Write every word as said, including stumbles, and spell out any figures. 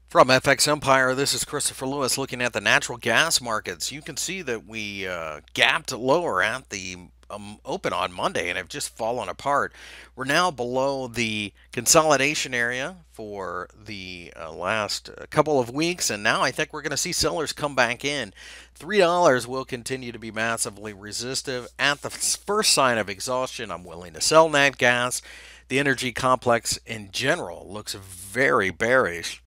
From F X Empire, this is Christopher Lewis looking at the natural gas markets. You can see that we uh, gapped lower at the um, open on Monday and have just fallen apart. We're now below the consolidation area for the uh, last uh, couple of weeks, and now I think we're going to see sellers come back in. three dollars will continue to be massively resistive. At the first sign of exhaustion, I'm willing to sell nat gas. The energy complex in general looks very bearish.